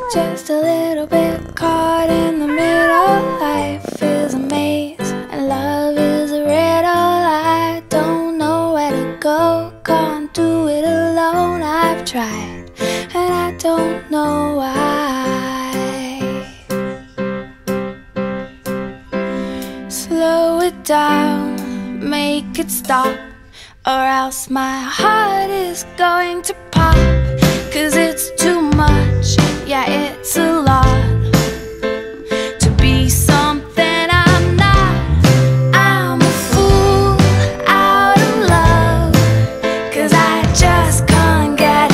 just a little bit caught in the middle. Life is a maze and love is a riddle. I don't know where to go, can't do it alone. I've tried and I don't know why. Slow it down, make it stop, or else my heart is going to pop. 'Cause it's too much, yeah, it's a lot to be something I'm not. I'm a fool out of love, 'cause I just can't get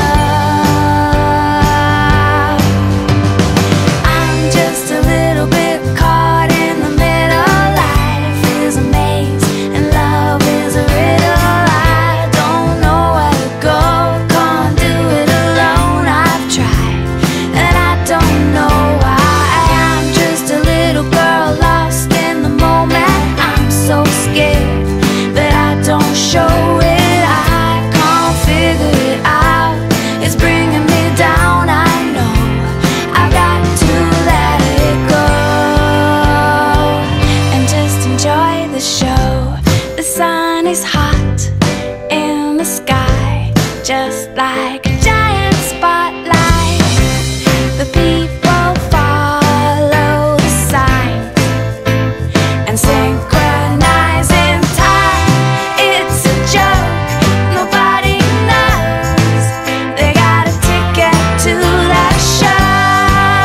enough. I'm just a little bit caught in the middle. Life is a maze and love is a riddle. I don't know where to go, can't do it alone. I've tried and I don't know why. I'm just a little girl lost in the moment. I'm so scared that I don't show it. I can't figure it out, it's bringing me down. I know I've got to let it go and just enjoy the show. The sun is hot in the sky, just like a giant spotlight. The people follow the signs and synchronize in time. It's a joke, nobody knows they got a ticket to that show.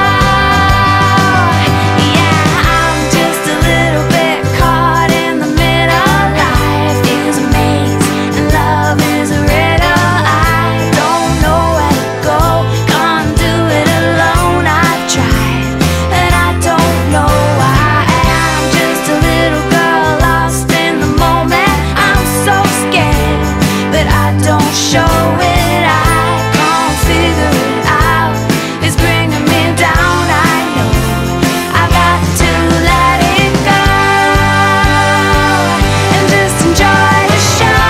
Yeah, I'm just a little bit caught in the middle. Life is a maze and love is a riddle. I don't know where to go, can't do it alone. I've tried and I don't know why. I'm just a little girl lost in the moment. I'm so scared but I don't show it. I can't figure it out, it's bringing me down. I know I've got to let it go and just enjoy the show.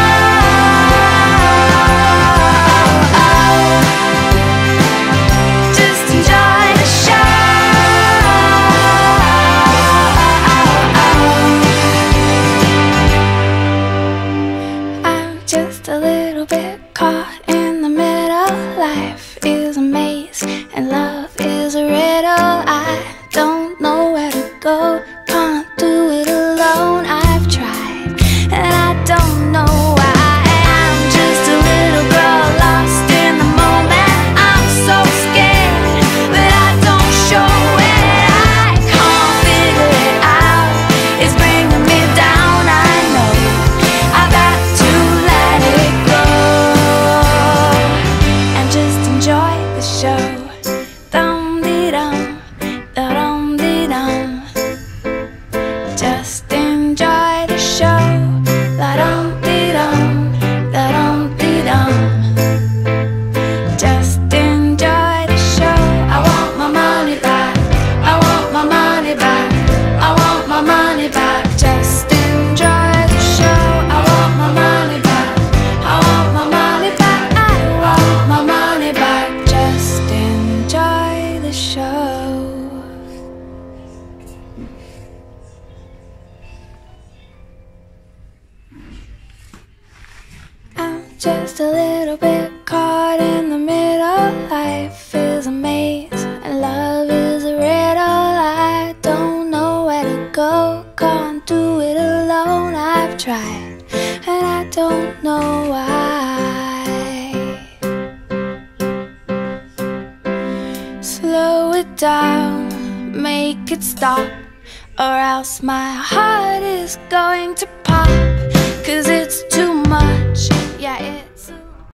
Just enjoy the show. I'm just a little bit caught in the middle. Life is a maze and love is a riddle. I don't know where to go, can't do it alone. I've tried and I don't know why. I'm just a little girl lost in the moment. I'm so scared but I don't show it. I can't figure it out, it's bringing me down. I know I've got to let it go and just enjoy the show. Dum-dee-dum, da-dum-dee-dum. Just enjoy the show. Da-dum-dee-dum, da-dum-dee-dum. Just enjoy the show. I want my money back, I want my money back, I want my money back. Just enjoy the show. I want my money back, I want my money back, I want my money back. Just enjoy the show. I'm just a little bit caught in the middle. Life is a maze and love is a riddle. I don't know where to go, can't do it alone. I've tried and I don't know why. Slow it down, make it stop, or else my heart is going to pop. 'Cause it's too